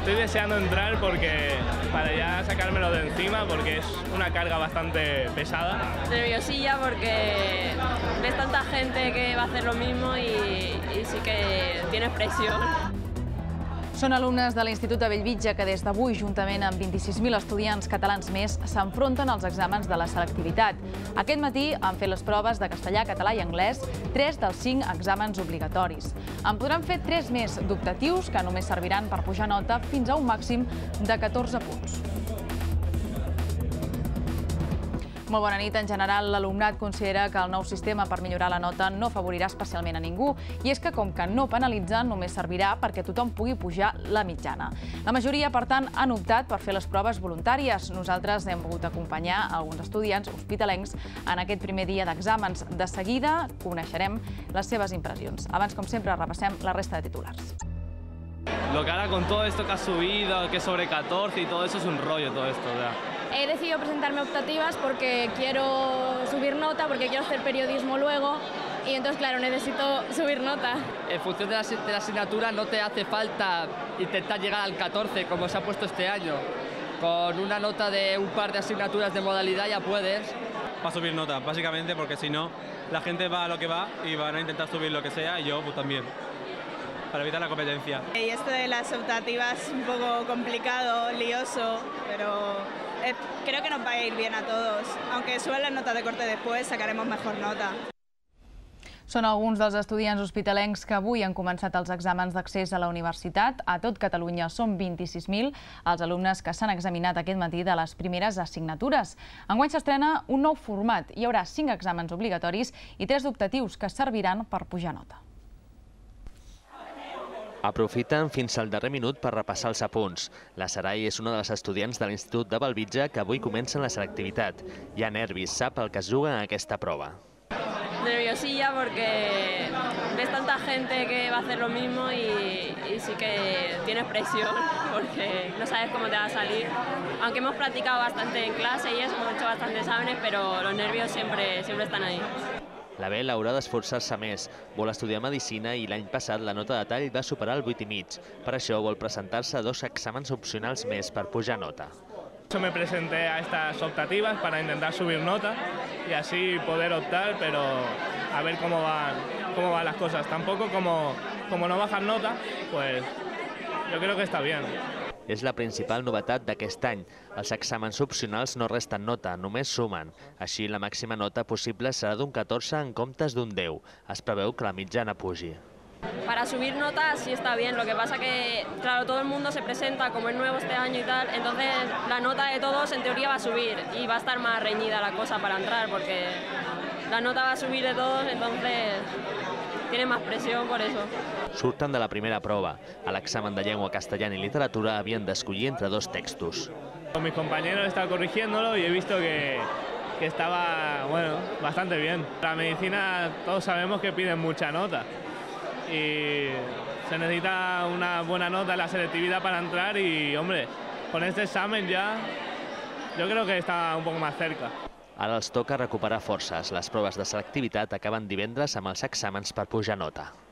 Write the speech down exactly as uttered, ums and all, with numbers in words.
Estoy deseando entrar porque para ya sacármelo de encima, porque es una carga bastante pesada. Nerviosilla porque ves tanta gente que va a hacer lo mismo y, y sí que tienes presión. Són alumnes de l'Institut de Bellvitge que des d'avui, juntament amb vint-i-sis mil estudiants catalans més, s'enfronten als exàmens de la selectivitat. Aquest matí han fet les proves de castellà, català i anglès, tres dels cinc exàmens obligatoris. En podran fer tres més d'optatius que només serviran per pujar nota fins a un màxim de catorze punts. Molt bona nit. En general, l'alumnat considera que el nou sistema per millorar la nota no afavorirà especialment a ningú, i és que, com que no penalitza, només servirà perquè tothom pugui pujar la mitjana. La majoria, per tant, han optat per fer les proves voluntàries. Nosaltres hem pogut acompanyar alguns estudiants hospitalencs en aquest primer dia d'exàmens. De seguida coneixerem les seves impressions. Abans, com sempre, repassem la resta de titulars. Lo que ahora con todo esto que ha subido, que es sobre catorce y todo eso es un rollo todo esto. O sea. He decidido presentarme optativas porque quiero subir nota, porque quiero hacer periodismo luego y entonces, claro, necesito subir nota. En función de la, de la asignatura no te hace falta intentar llegar al catorce como se ha puesto este año. Con una nota de un par de asignaturas de modalidad ya puedes. Para subir nota, básicamente, porque si no, la gente va a lo que va y van a intentar subir lo que sea y yo pues también, para evitar la competencia. Y esto de las optativas es un poco complicado, lioso, pero eh, creo que nos va a ir bien a todos. Aunque suban las notas de corte después, sacaremos mejor nota. Són alguns dels estudiants hospitalencs que avui han començat els exàmens d'accés a la universitat. A tot Catalunya són vint-i-sis mil els alumnes que s'han examinat aquest matí de les primeres assignatures. Enguany s'estrena un nou format. Hi haurà cinc exàmens obligatoris i tres d'optatius que serviran per pujar nota. Aprofiten fins al darrer minut per repassar els apunts. La Sarai és una de les estudiants de l'Institut de Bellvitge que avui comencen la selectivitat. Hi ha nervis, sap el que es juga en aquesta prova. Nerviosilla porque ves tanta gente que va a hacer lo mismo y, y sí que tienes presión porque no sabes cómo te va a salir. Aunque hemos practicado bastante en clase y eso, hemos hecho bastantes exámenes, pero los nervios siempre, siempre están ahí. La Bel haurà d'esforçar-se més. Vol estudiar Medicina i l'any passat la nota de tall va superar el vuit i mig. Per això vol presentar-se a dos exàmens opcionals més per pujar nota. Yo me presenté a estas optativas para intentar subir nota y así poder optar, pero a ver cómo van, cómo van las cosas. Tampoco como, como no bajan nota, pues yo creo que está bien. És la principal novetat d'aquest any. Els exàmens opcionals no resten nota, només sumen. Així, la màxima nota possible serà d'un catorze en comptes d'un deu. Es preveu que la mitjana pugi. Para subir nota sí está bien, lo que pasa que, claro, todo el mundo se presenta como es nuevo este año y tal, entonces la nota de todos en teoría va a subir y va a estar más reñida la cosa para entrar porque la nota va a subir de todos, entonces tiene más presión por eso. Surten de la primera prova. A l'examen de llengua castellana i literatura havien d'escollir entre dos textos. Mis compañeros están corrigiéndolo y he visto que, que estaba, bueno, bastante bien. La medicina todos sabemos que piden mucha nota y se necesita una buena nota en la selectividad para entrar y, hombre, con este examen ya yo creo que está un poco más cerca. Ara els toca recuperar forces. Les proves de selectivitat acaben divendres amb els exàmens per pujar nota.